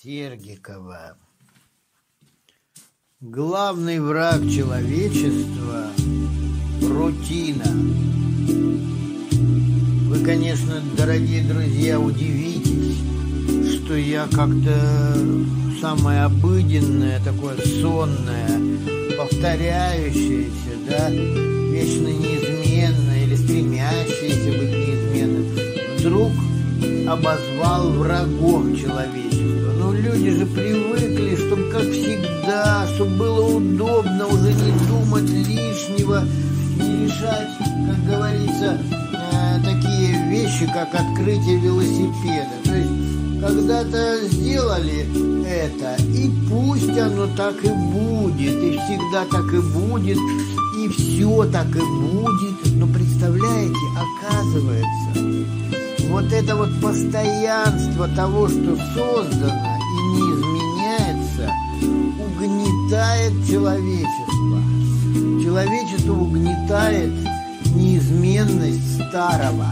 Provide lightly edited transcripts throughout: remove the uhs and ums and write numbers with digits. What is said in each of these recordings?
Сергикова. Главный враг человечества – рутина. Вы, конечно, дорогие друзья, удивитесь, что я как-то самое обыденное, такое сонное, повторяющееся, да, вечно неизменное или стремящееся быть неизменным, вдруг обозвал врагом человечества. Ну, люди же привыкли, чтобы как всегда, чтобы было удобно, уже не думать лишнего, не решать, как говорится, такие вещи, как открытие велосипеда. То есть когда-то сделали это, и пусть оно так и будет, и всегда так и будет, и все так и будет. Но представляете, оказывается, вот это вот постоянство того, что создано и не изменяется, угнетает человечество. Человечество угнетает неизменность старого,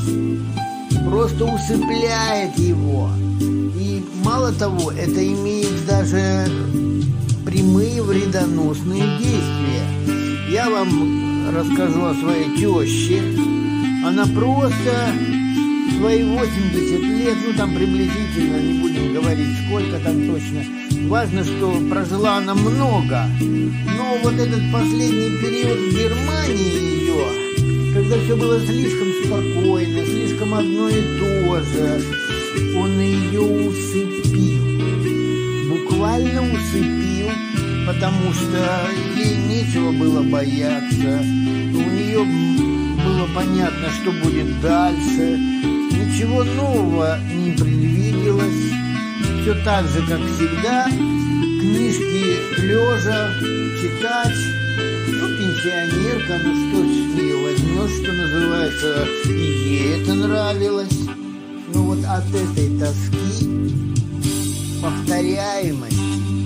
просто усыпляет его. И мало того, это имеет даже прямые вредоносные действия. Я вам расскажу о своей теще. Она просто свои 80 лет, ну там приблизительно, не будем говорить сколько там точно, важно, что прожила она много. Но вот этот последний период в Германии ее, когда все было слишком спокойно, слишком одно и то же, он ее усыпил, буквально усыпил, потому что ей нечего было бояться, у нее было понятно, что будет дальше, ничего нового не предвиделось, все так же, как всегда, книжки лежа, читать. Ну, пенсионерка, ну что с нее возьмешь, что называется, и ей это нравилось. Ну вот от этой тоски, повторяемости,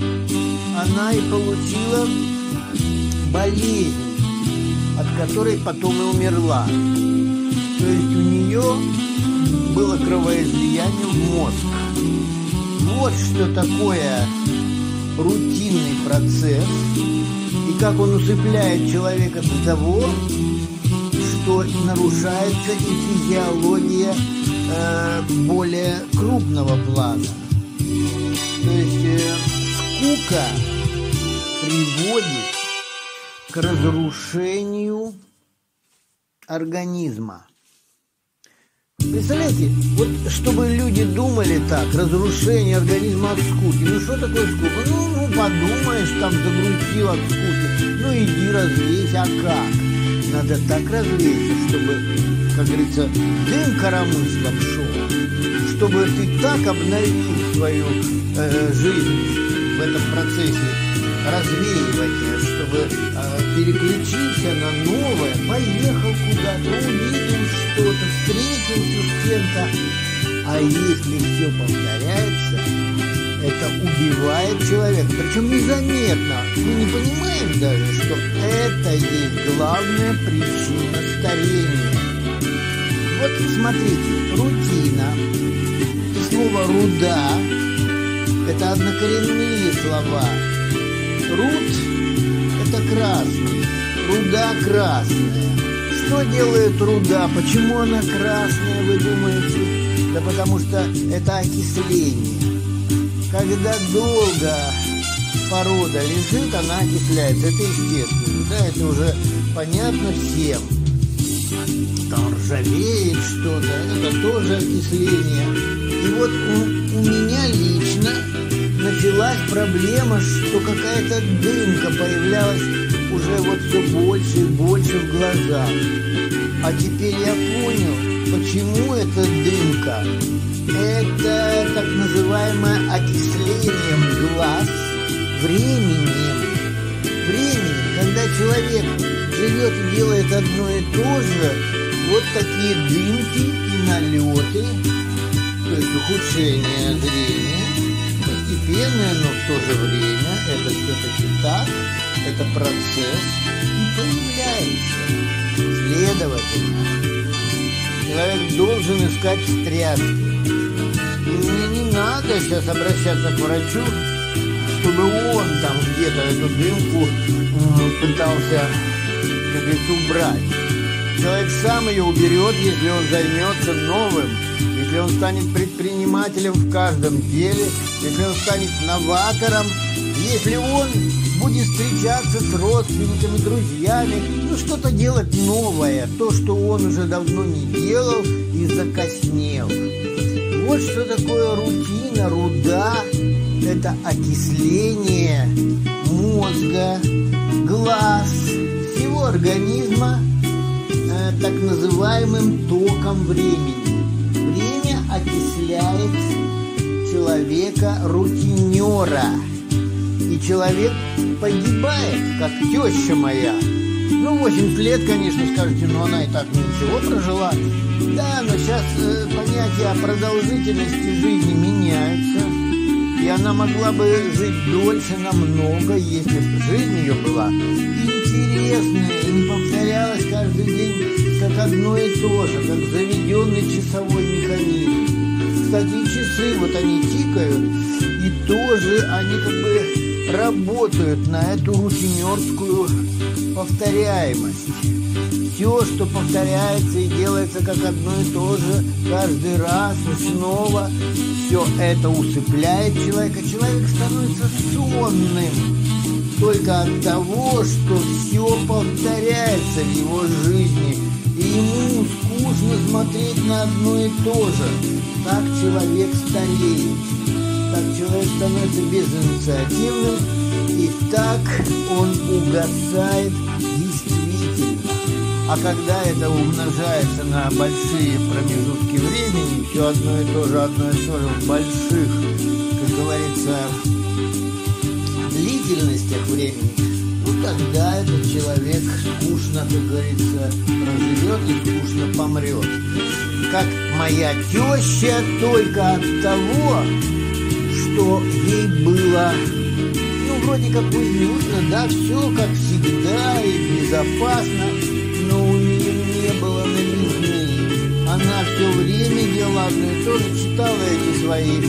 она и получила болезнь, от которой потом и умерла. То есть у нее было кровоизлияние в мозг. Вот что такое рутинный процесс, и как он усыпляет человека до того, что нарушается и физиология более крупного плана. То есть скука приводит к разрушению организма. Представляете, вот чтобы люди думали так, разрушение организма от скуки. Ну что такое скука? Ну подумаешь, там загрузил от скуки. Ну иди развейся, а как? Надо так развеяться, чтобы, как говорится, дым коромыслом шел, чтобы ты так обновил свою жизнь в этом процессе развеивания, чтобы переключился на новое, поехал куда-то, увидел что-то, встретился с кем-то. А если все повторяется, это убивает человека, причем незаметно. Мы не понимаем даже, что это есть главная причина старения. Вот смотрите, рутина и слово «руда» – это однокоренные слова. Рут – это красный, руда красная. Что делает руда? Почему она красная, вы думаете? Да потому что это окисление. Когда долго порода лежит, она окисляется. Это естественно, да, это уже понятно всем. Там ржавеет что-то, это тоже окисление. И вот у меня лично началась проблема, что какая-то дымка появлялась уже вот все больше и больше в глазах. А теперь я понял, почему эта дымка. Это так называемое окислением глаз временем. Когда человек живет и делает одно и то же, вот такие дымки и налеты, то есть ухудшение зрения, постепенное, но в то же время это все-таки так, это процесс и появляется. Следовательно, человек должен искать встряски. Мне не надо сейчас обращаться к врачу, чтобы он там где-то эту дымку пытался, как говорится, убрать. Человек сам ее уберет, если он займется новым, если он станет предпринимателем в каждом деле, если он станет новатором, если он будет встречаться с родственниками, друзьями, что-то делать новое, то, что он уже давно не делал и закоснел. Вот что такое рутина, руда. Это окисление мозга, глаз, всего организма так называемым током времени. Время окисляет человека-рутинера. И человек погибает, как теща моя. 80 лет, конечно, скажете, но она и так ничего прожила. Да, но сейчас понятие о продолжительности жизни меняется. И она могла бы жить дольше намного, если бы жизнь ее была интересная и не повторялась каждый день как одно и то же, как заведенный часовой механизм. Кстати, и часы, вот они тикают, и тоже они как бы работают на эту рутинерскую повторяемость. Все, что повторяется и делается как одно и то же каждый раз и снова, все это усыпляет человека. Человек становится сонным только от того, что все повторяется в его жизни, и ему скучно смотреть на одно и то же. Так человек стареет, так человек становится безинициативным, и так он угасает действительно. А когда это умножается на большие промежутки времени, все одно и то же в больших, как говорится, длительностях времени, тогда этот человек скучно, как говорится, проживет и скучно помрет. Как моя теща, только от того, что ей было, вроде как уютно, да, все как всегда и безопасно, но у нее не было новизны. Она все время делала одно и то же, читала эти свои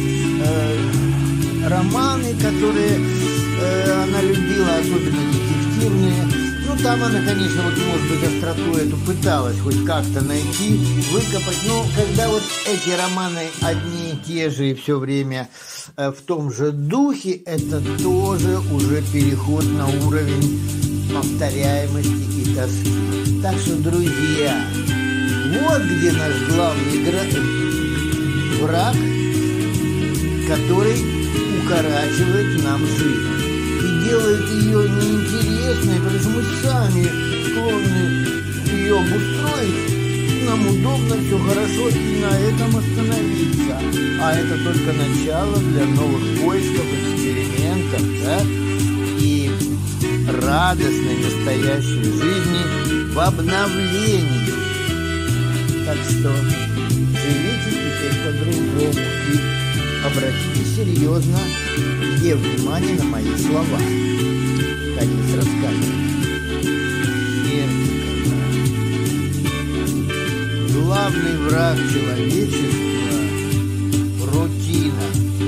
романы, которые она любила, особенно детективные. Там она, конечно, может быть, остроту эту пыталась хоть как-то найти, выкопать. Но когда вот эти романы одни и те же и все время в том же духе, это тоже уже переход на уровень повторяемости и тоски. Так что, друзья, вот где наш главный враг, который укорачивает нам жизнь и делает ее неинтересной, потому что мы сами склонны ее обустроить. Нам удобно, все хорошо, и на этом остановиться. А это только начало для новых поисков, экспериментов, да? И радостной настоящей жизни в обновлении. Так что живите теперь по-другому и обратите серьезно внимание на мои слова. Конец рассказа. Главный враг человечества – рутина.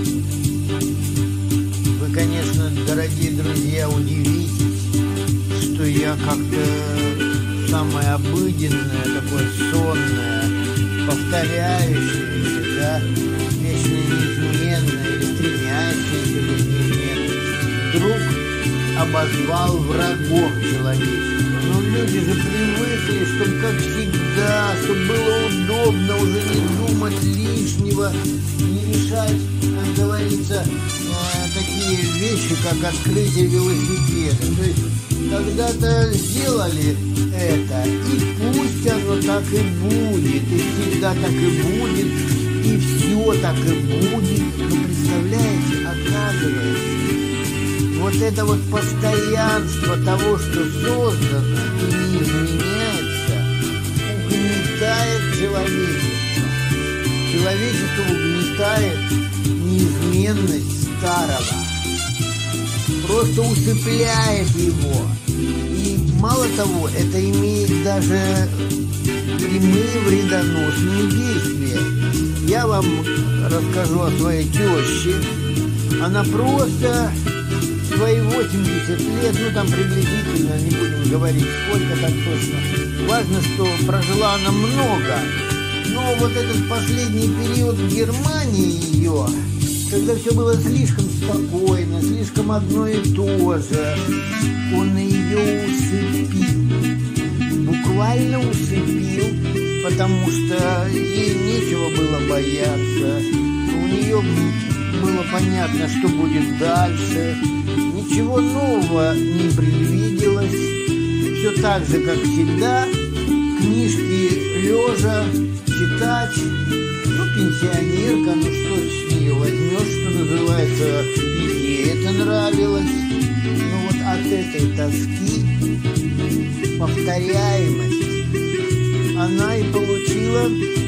Вы, конечно, дорогие друзья, удивитесь, что я как-то самое обыденное, такое сонное, повторяющееся, да, вечно неизменное или стремящееся быть неизменным, вдруг обозвал врагом человечества. Но люди же привыкли, чтобы как всегда, чтобы было удобно, уже не думать лишнего, не решать, как говорится, такие вещи, как открытие велосипеда. То есть когда-то сделали это, и пусть оно так и будет, и всегда так и будет, и все так и будет. Но представляете, оказывается, вот это вот постоянство того, что создано и не изменяется, угнетает человечество. Человечество угнетает неизменность старого, просто усыпляет его. И мало того, это имеет даже прямые вредоносные действия. я вам расскажу о своей теще. Она просто свои 80 лет, ну там приблизительно, не будем говорить сколько там точно. Важно, что прожила она много. Но вот этот последний период в Германии ее, когда все было слишком спокойно, слишком одно и то же, он ее усыпил. Буквально усыпил, потому что ей нечего было бояться. У нее было понятно, что будет дальше. Ничего нового не предвиделось. Все так же, как всегда. Книжки лежа, читать. Ну, пенсионерка, ну что с нее возьмешь, что называется. И ей это нравилось. Но вот от этой тоски, повторяемости, она и получила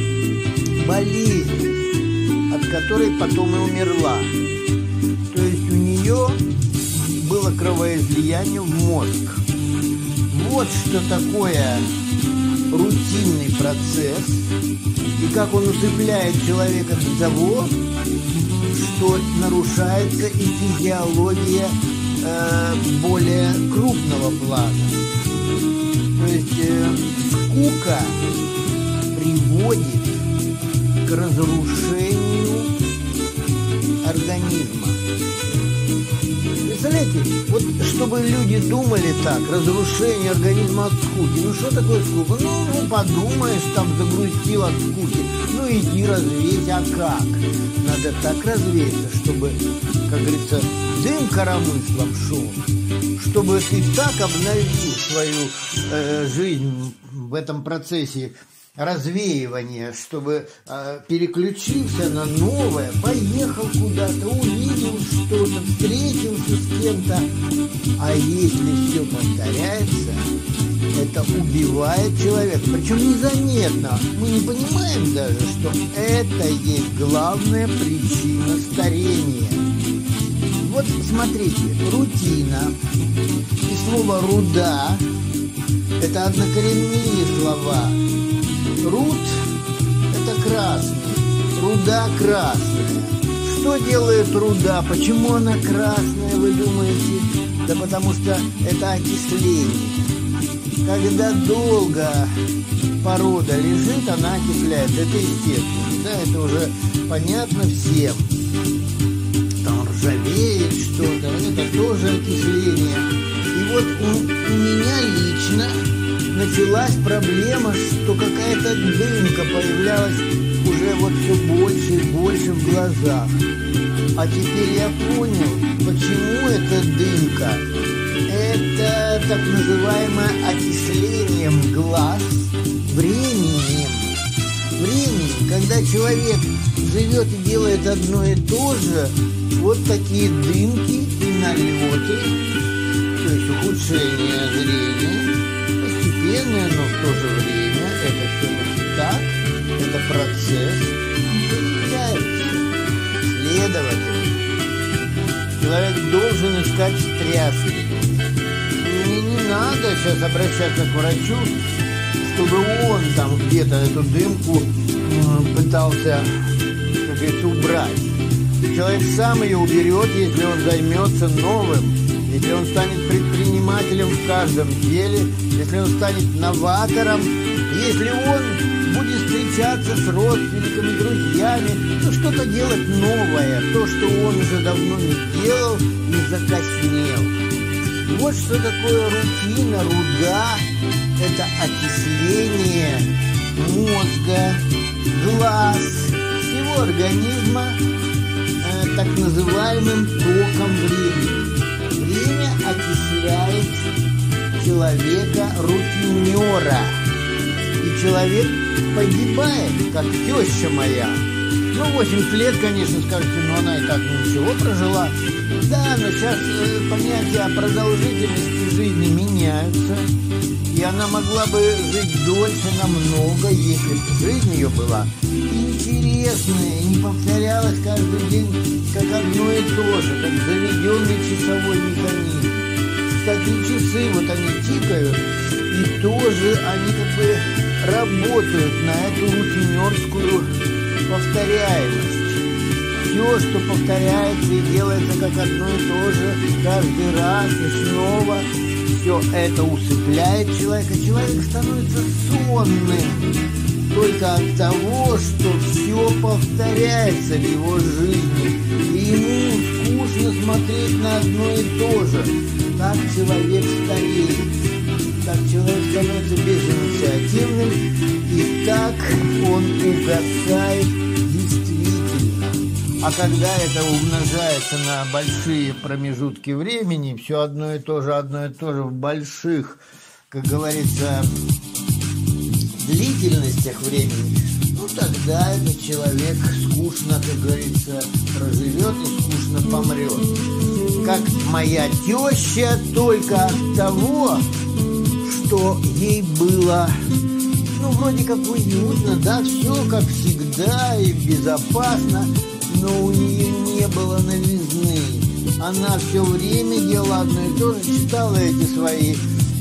болезнь, от которой потом и умерла. То есть у нее было кровоизлияние в мозг. Вот что такое рутинный процесс и как он усыпляет человека до того, что нарушается и физиология более крупного плана. То есть скука приводит к разрушению организма. Представляете, вот чтобы люди думали так, разрушение организма от скуки. Ну что такое скука? Ну подумаешь, там загрустил от скуки. Ну иди развейся, а как? Надо так развеяться, чтобы, как говорится, дым коромыслом шел. Чтобы ты так обновил свою жизнь в этом процессе развеивания, чтобы переключился на новое, поехал куда-то, увидел что-то, встретился с кем-то. А если все повторяется, это убивает человека. Причем незаметно. Мы не понимаем даже, что это есть главная причина старения. Вот смотрите, рутина и слово «руда» – это однокоренные слова. Руд – это красный, руда – красная. Что делает руда? Почему она красная, вы думаете? Да потому что это окисление. Когда долго порода лежит, она окисляет. Это естественно, да, это уже понятно всем. Там ржавеет что-то, это тоже окисление. И вот у меня лично началась проблема, что какая-то дымка появлялась уже вот все больше и больше в глазах. А теперь я понял, почему эта дымка. Это так называемое окислением глаз временем. Временем, когда человек живет и делает одно и то же, вот такие дымки и налеты, то есть ухудшение зрения, постепенное, но в то же время это все так, это процесс появляется. Следовательно, человек должен искать встряски. Мне не надо сейчас обращаться к врачу, чтобы он там где-то эту дымку пытался, как говорится, убрать. Человек сам ее уберет, если он займется новым, если он станет предпринимателем в каждом деле, если он станет новатором, если он будет встречаться с родственниками, друзьями, ну что-то делать новое, то, что он уже давно не делал и закоснел. Вот что такое рутина, руда. Это окисление мозга, глаз, всего организма так называемым током времени. Время окисляет человека рутинера. И человек погибает, как теща моя. Ну, 80 лет, конечно, скажете, но она и так ничего прожила. Да, но сейчас понятия о продолжительности жизни меняются. И она могла бы жить дольше намного, если бы жизнь ее была интересная, не повторялась каждый день как одно и то же, как заведенный часовой механизм. Кстати, часы, вот они тикают, и тоже они как бы работают на эту рутинерскую повторяемость. Все, что повторяется и делается как одно и то же, каждый раз и снова, все это усыпляет человека. Человек становится сонным только от того, что все повторяется в его жизни. И ему скучно смотреть на одно и то же. Так человек стареет. Так человек становится безинициативным. И так он угасает действительно. А когда это умножается на большие промежутки времени, все одно и то же в больших, как говорится, длительностях времени, ну тогда этот человек скучно, как говорится, проживет и скучно помрет. Как моя теща, только от того, что ей было, ну, вроде как уютно, да, все как всегда и безопасно, но у нее не было новизны. Она все время делала одно и то же, читала эти свои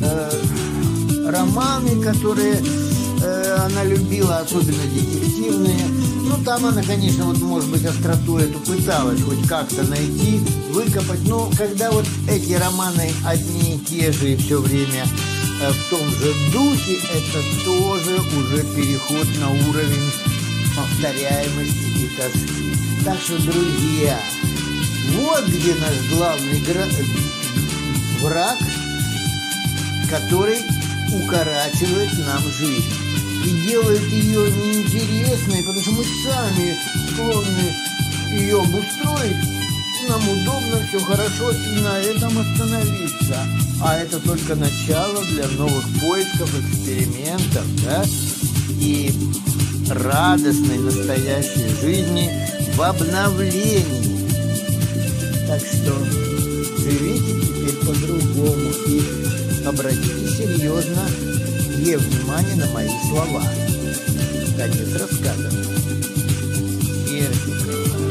романы, которые она любила, особенно детективные. Ну, там она, конечно, вот, может быть, остроту эту пыталась хоть как-то найти, выкопать. Но когда вот эти романы одни и те же и все время в том же духе, это тоже уже переход на уровень повторяемости и тоски. Так что, друзья, вот где наш главный враг, который укорачивает нам жизнь и делает ее неинтересной, потому что мы сами склонны ее обустроить, нам удобно, все хорошо, и на этом остановиться. А это только начало для новых поисков, экспериментов, да, и радостной настоящей жизни в обновлении. Так что живите теперь по-другому и обратите серьезно внимание на мои слова. Конец рассказа. Сердиковна.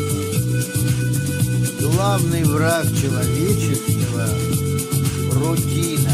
Главный враг человечества – рутина.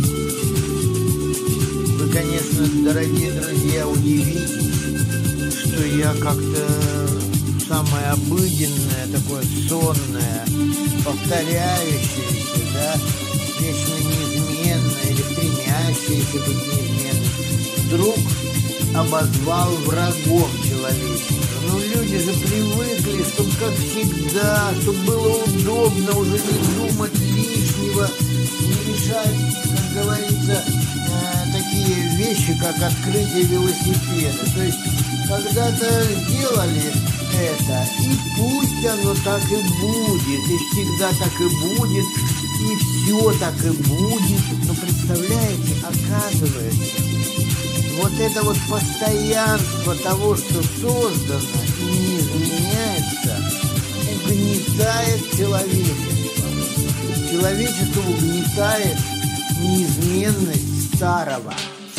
Вы, конечно, дорогие друзья, удивитесь, что я как-то самое обыденное, такое сонное, повторяющееся, да, вечно неизменное или стремящееся быть неизменным, вдруг обозвал врагом человечества. Ну, люди же привыкли, чтобы как всегда, чтобы было удобно, уже не думать лишнего, не решать, как говорится, такие вещи, как открытие велосипеда. То есть, когда-то сделали это, и пусть оно так и будет, и всегда так и будет, и все так и будет. Но представляете, оказывается, вот это вот постоянство того, что создано и не изменяется, угнетает человечество. Человечество угнетает неизменность старого,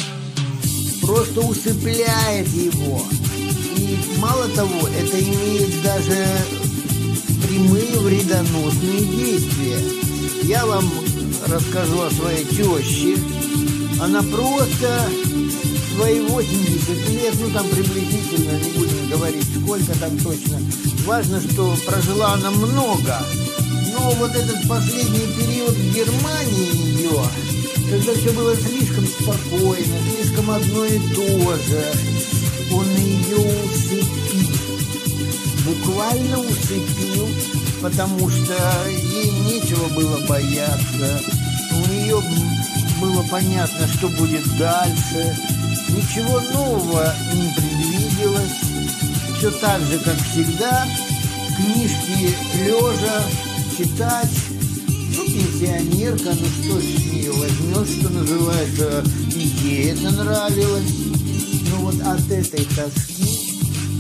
просто усыпляет его. И мало того, это имеет даже прямые вредоносные действия. Я вам расскажу о своей теще. Она просто свои 80 лет, ну там приблизительно, не будем говорить сколько там точно. Важно, что прожила она много. Но вот этот последний период в Германии ее, когда все было слишком спокойно, слишком одно и то же, он ее усыпил, буквально усыпил, потому что ей нечего было бояться, у нее было понятно, что будет дальше, ничего нового не предвиделось, все так же, как всегда, книжки лежа читать, ну, пенсионерка, ну что ж с нее возьмешь, что называется, и ей это нравилось. Но вот от этой тоски,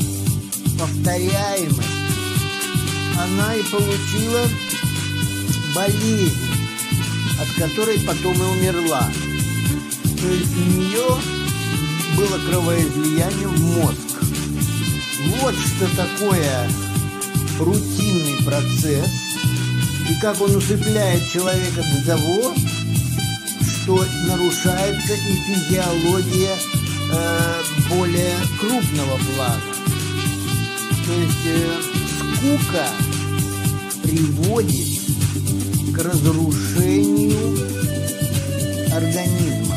повторяемой, она и получила болезнь, от которой потом и умерла. То есть у нее было кровоизлияние в мозг. Вот что такое рутинный процесс, и как он усыпляет человека до того, что нарушается и физиология более крупного плана. То есть скука приводит к разрушению организма.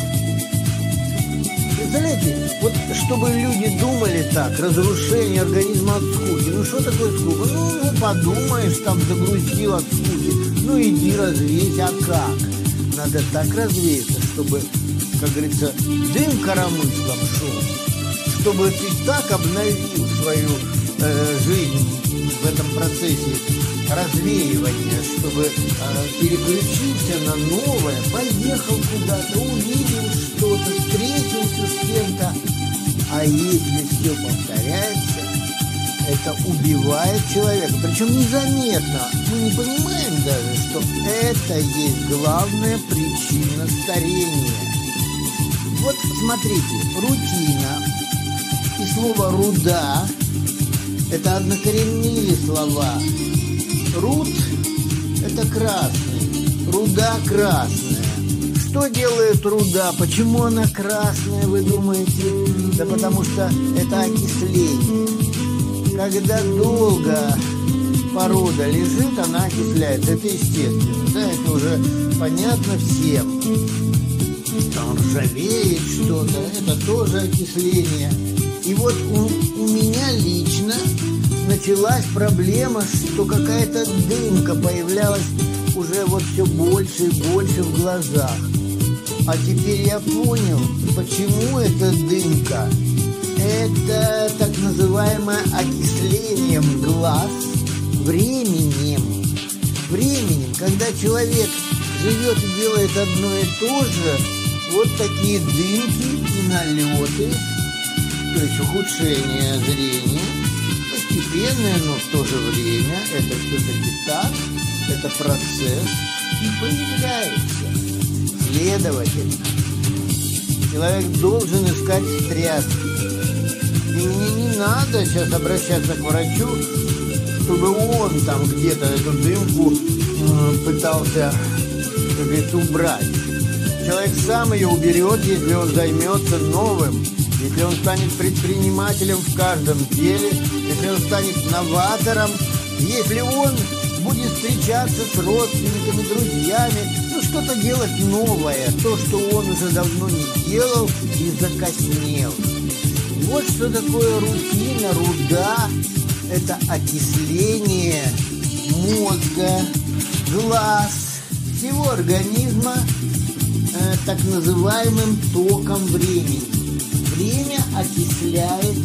Представляете, вот чтобы люди думали так, разрушение организма от скуки. Ну что такое скука? Ну подумаешь, там загрустил от скуки. Ну иди развейся, а как? Надо так развеяться, чтобы, как говорится, дым коромыслом шел, чтобы ты так обновил свою жизнь в этом процессе развеивания, чтобы переключился на новое, поехал куда-то, увидел что-то, встретился с кем-то. А если все повторяется, это убивает человека, причем незаметно. Мы не понимаем даже, что это есть главная причина старения. Вот смотрите, рутина и слово «руда» – это однокоренные слова. Руд – это красный, руда – красная. Что делает руда? Почему она красная, вы думаете? Да потому что это окисление. Когда долго порода лежит, она окисляется. Это естественно, да, это уже понятно всем. Там ржавеет что-то, это тоже окисление. И вот у меня лично началась проблема, что какая-то дымка появлялась уже вот все больше и больше в глазах. А теперь я понял, почему эта дымка. Это так называемое окислением глаз временем. Временем, когда человек живет и делает одно и то же, вот такие дымки и налеты, то есть ухудшение зрения, постепенное, но в то же время это все-таки так, это процесс и появляется. Следовательно, человек должен искать встряски. И мне не надо сейчас обращаться к врачу, чтобы он там где-то эту дымку пытался, как говорится, убрать. Человек сам ее уберет, если он займется новым, если он станет предпринимателем в каждом деле, если он станет новатором, если он будет встречаться с родственниками, друзьями, ну что-то делать новое, то, что он уже давно не делал и закоснел. Вот что такое рутина, руда. Это окисление мозга, глаз, всего организма так называемым током времени. Время окисляет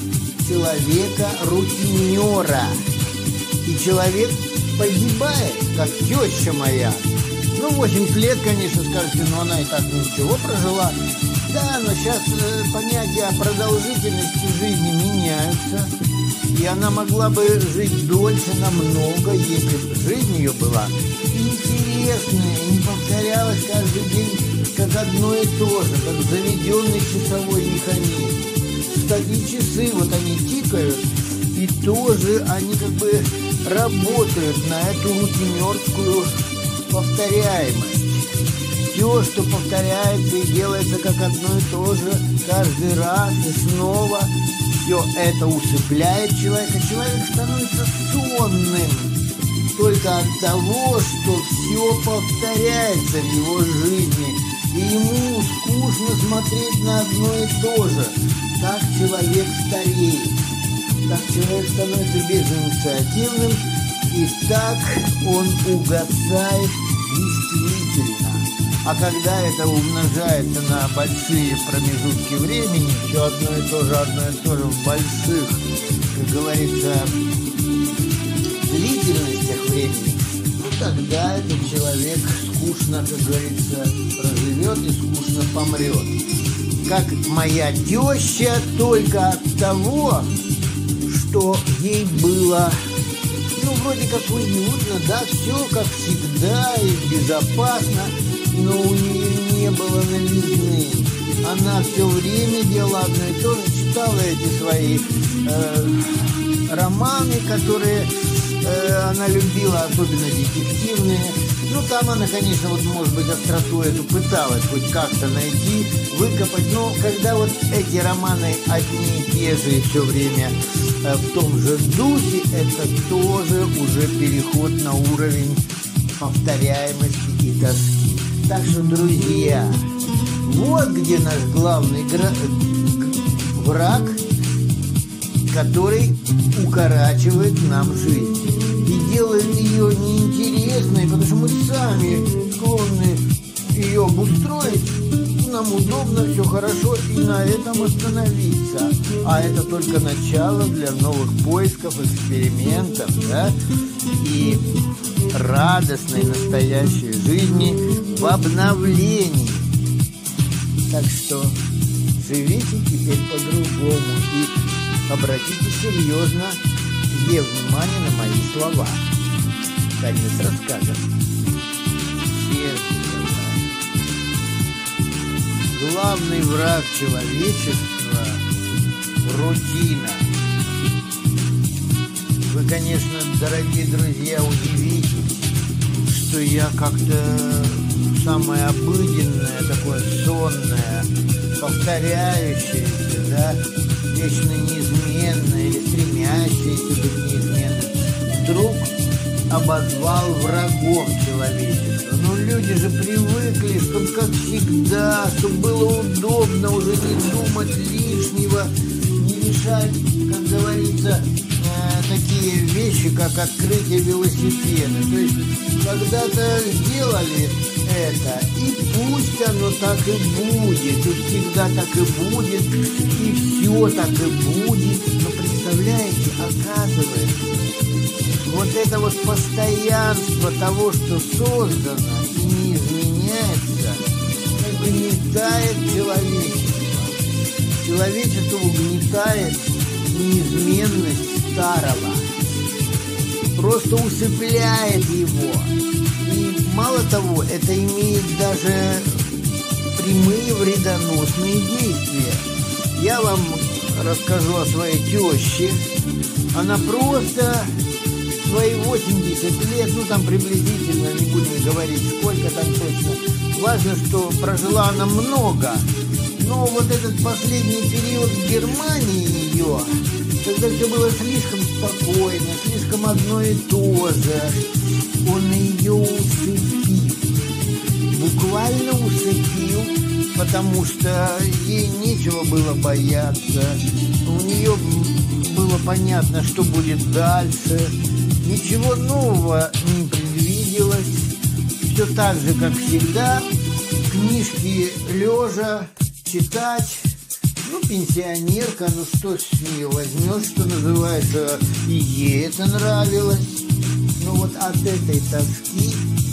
человека-рутинера. И человек погибает, как теща моя. Ну, 80 лет, конечно, скажете, но она и так ничего прожила. Да, но сейчас понятия о продолжительности жизни меняются. И она могла бы жить дольше намного, если бы жизнь ее была интересная, не повторялась каждый день как одно и то же, как заведенный часовой механизм. Кстати, часы, вот они тикают, и тоже они как бы работают на эту рутинерскую повторяемость. Все, что повторяется и делается как одно и то же каждый раз и снова, все это усыпляет человека. Человек становится сонным только от того, что все повторяется в его жизни, и ему скучно смотреть на одно и то же. Так человек стареет, так человек становится безинициативным, и так он угасает действительно. А когда это умножается на большие промежутки времени, все одно и то же в больших, как говорится, длительностях времени, ну тогда этот человек скучно, как говорится, проживет и скучно помрет. Как моя теща, только от того, что ей было, ну, вроде как уютно, да, все как всегда и безопасно, но у нее не было новизны. Она все время делала одно и то же, читала эти свои романы, которые она любила, особенно детективные. Ну, там она, конечно, вот, может быть, остроту эту пыталась хоть как-то найти, выкопать. Но когда вот эти романы одни и те же и все время в том же духе, это тоже уже переход на уровень повторяемости и тоски. Так что, друзья, вот где наш главный враг, который укорачивает нам жизнь и делает ее неинтересной, потому что мы сами склонны ее обустроить, нам удобно, все хорошо, и на этом остановиться. А это только начало для новых поисков, экспериментов, да, и радостной настоящей жизни в обновлении. Так что живите теперь по-другому и обратите серьезно внимание на мои слова. Конец рассказа. Главный враг человечества – рутина. Вы, конечно, дорогие друзья, удивитесь, что я как-то самое обыденное, такое сонное, повторяющееся, да, вечно неизменное или стремящееся быть неизменным, вдруг обозвал врагом человечества. Но люди же привыкли, чтобы как всегда, чтобы было удобно уже не думать лишнего, не решать, как говорится, такие вещи, как открытие велосипеда. То есть когда-то сделали это, и пусть оно так и будет, и всегда так и будет, и все так и будет. Но представляете, оказывается, вот это вот постоянство того, что создано и не изменяется, угнетает человечество. Человечество угнетает неизменность старого, просто усыпляет его. И мало того, это имеет даже прямые вредоносные действия. Я вам расскажу о своей теще. Она просто свои 80 лет, ну там приблизительно, не будем говорить сколько там точно, важно, что прожила она много, но вот этот последний период в Германии ее, когда все было слишком спокойно, слишком одно и то же, он ее усыпил, буквально усыпил, потому что ей нечего было бояться, у нее было понятно, что будет дальше. Ничего нового не предвиделось. Все так же, как всегда. Книжки лежа читать. Ну, пенсионерка, ну что с нее возьмешь, что называется, и ей это нравилось. Но вот от этой тоски,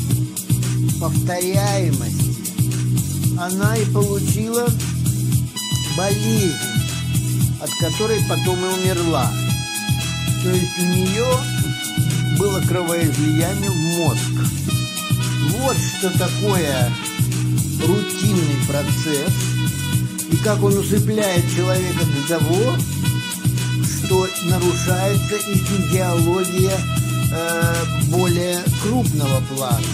повторяемости, она и получила болезнь, от которой потом и умерла. То есть у нее было кровоизлияние в мозг. Вот что такое рутинный процесс и как он усыпляет человека до того, что нарушается и физиология более крупного плана.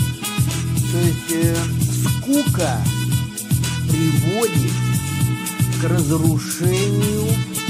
То есть скука приводит к разрушению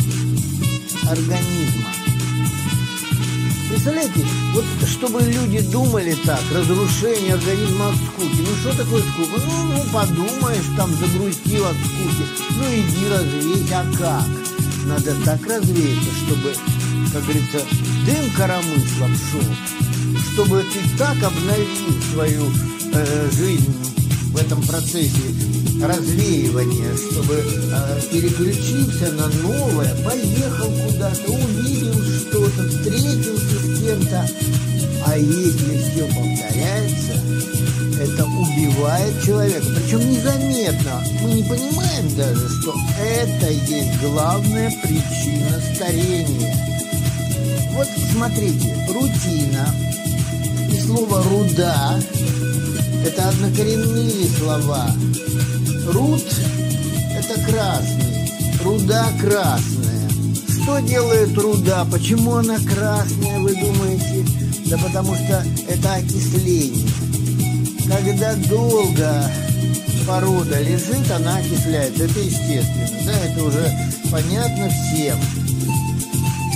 организма. Представляете, вот чтобы люди думали так, разрушение организма от скуки. Ну что такое скука? Ну подумаешь, там загрустил от скуки. Ну иди развейся, а как? Надо так развеяться, чтобы, как говорится, дым коромыслом шел. Чтобы ты так обновил свою жизнь в этом процессе развеивания, чтобы переключился на новое, поехал куда-то, увидел что-то, встретился с кем-то. А если все повторяется, это убивает человека. Причем незаметно. Мы не понимаем даже, что это есть главная причина старения. Вот смотрите, рутина и слово «руда» — это однокоренные слова. Рут – это красный, руда красная. Что делает руда? Почему она красная, вы думаете? Да потому что это окисление. Когда долго порода лежит, она окисляется. Это естественно, да, это уже понятно всем.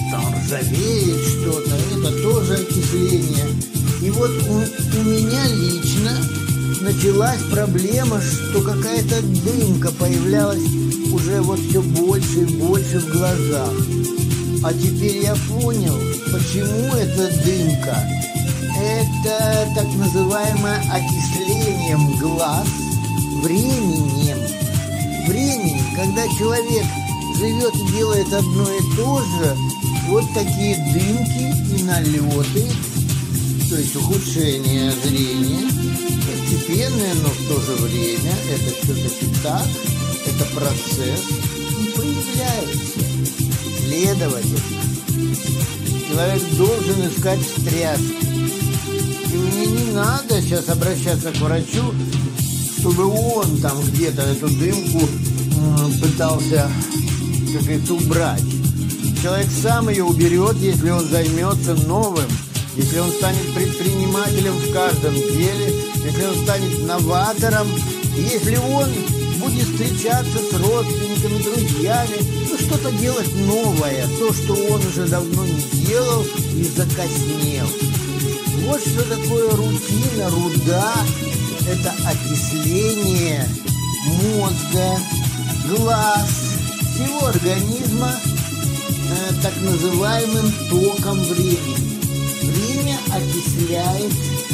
ржавеет что-то, это тоже окисление. И вот у меня лично началась проблема, что какая-то дымка появлялась уже вот все больше и больше в глазах. А теперь я понял, почему эта дымка. Это так называемое окислением глаз временем. Временем, когда человек живет и делает одно и то же, вот такие дымки и налеты, то есть ухудшение зрения, постепенное, но в то же время, это все-таки так, это процесс и появляется. Следовательно, человек должен искать встряски. И мне не надо сейчас обращаться к врачу, чтобы он там где-то эту дымку пытался, как говорится, убрать. Человек сам ее уберет, если он займется новым, если он станет предпринимателем в каждом деле, если он станет новатором, если он будет встречаться с родственниками, друзьями, ну что-то делать новое, то, что он уже давно не делал и закоснел. Вот что такое рутина, руда. Это окисление мозга, глаз, всего организма так называемым током времени. Время окисляет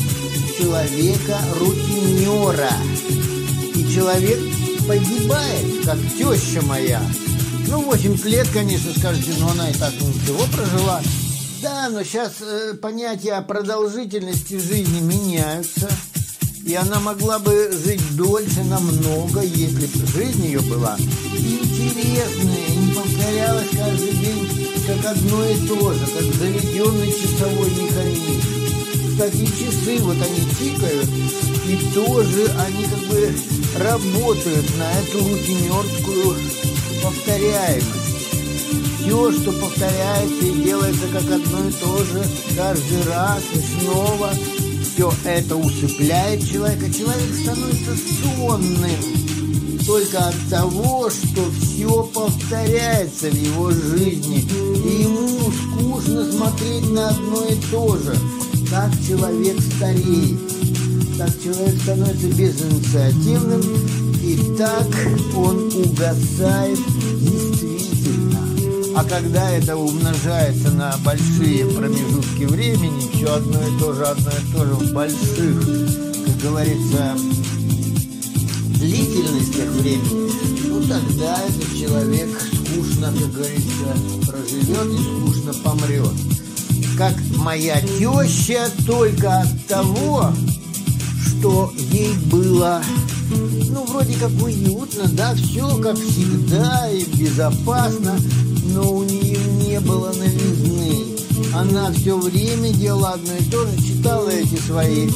человека-рутинера. И человек погибает, как теща моя. 80 лет, конечно, скажете, но она и так ничего прожила. Да, но сейчас понятия о продолжительности жизни меняются. И она могла бы жить дольше намного, если бы жизнь ее была интересная, не повторялась каждый день как одно и то же, как заведенный часовой механизм. Кстати, часы, вот они тикают, и тоже они как бы работают на эту рутинерскую повторяемость. Все, что повторяется и делается как одно и то же каждый раз и снова, все это усыпляет человека. Человек становится сонным только от того, что все повторяется в его жизни. И ему скучно смотреть на одно и то же. Так человек стареет. Так человек становится безинициативным. И так он угасает действительно. А когда это умножается на большие промежутки времени, все одно и то же в больших, как говорится, длительностях времени, ну тогда этот человек скучно, как говорится, проживет и скучно помрет. Как моя теща, только от того, что ей было, вроде как уютно, да, все как всегда и безопасно, но у нее не было новизны. Она все время делала одно и то же, читала эти свои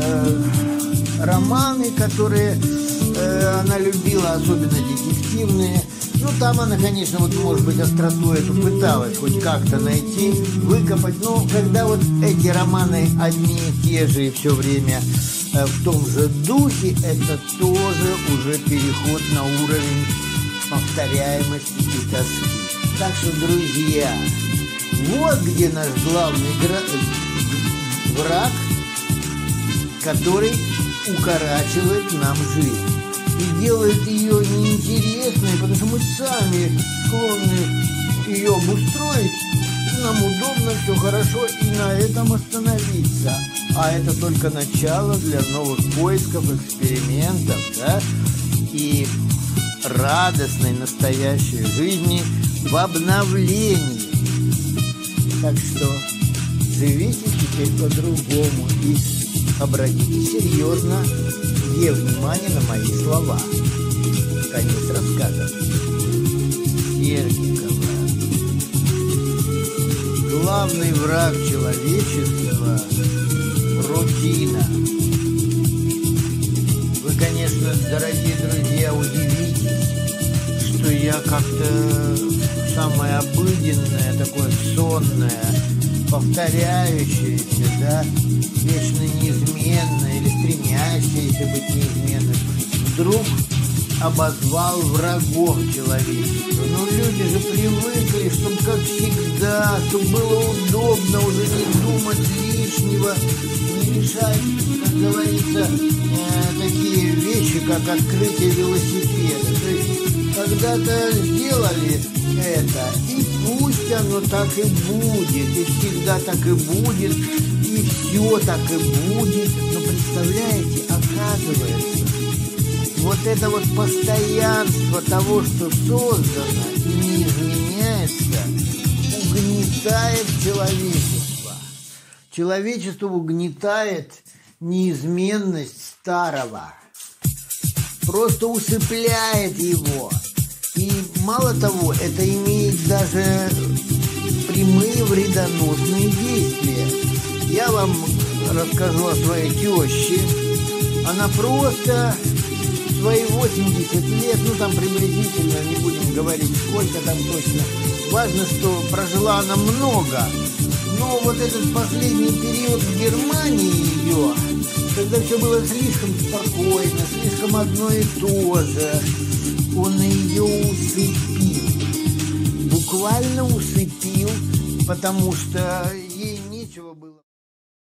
романы, которые она любила, особенно детективные. Там она, конечно, может быть, остроту эту пыталась хоть как-то найти, выкопать. Но когда вот эти романы одни и те же и все время в том же духе, это тоже уже переход на уровень повторяемости и тоски. Так что, друзья, вот где наш главный враг, который укорачивает нам жизнь и делает ее неинтересной, потому что мы сами склонны ее обустроить, нам удобно, все хорошо, и на этом остановиться. А это только начало для новых поисков, экспериментов, да, и радостной настоящей жизни в обновлении. Так что живите теперь по-другому и обратите серьезно внимание на мои слова. Конец рассказа. Сердникова. Главный враг человечества – рутина. Вы, конечно, дорогие друзья, удивитесь, что я как-то самое обыденное, такое сонное, повторяющееся, да, вечно неизменное или стремящееся быть неизменным, вдруг обозвал врагом человечества. Но люди же привыкли, чтобы как всегда, чтобы было удобно уже не думать лишнего, не решать, как говорится, такие вещи, как открытие велосипеда. То есть когда-то сделали это, и пусть оно так и будет, и всегда так и будет, и все так и будет. Но представляете, оказывается, вот это вот постоянство того, что создано и не изменяется, угнетает человечество. Человечество угнетает неизменность старого, просто усыпляет его. И мало того, это имеет даже прямые вредоносные действия. Я вам расскажу о своей теще. Она просто свои 80 лет, ну там приблизительно, не будем говорить сколько там точно, важно, что прожила она много. Но вот этот последний период в Германии ее, когда все было слишком спокойно, слишком одно и то же, он ее усыпил. Буквально усыпил, потому что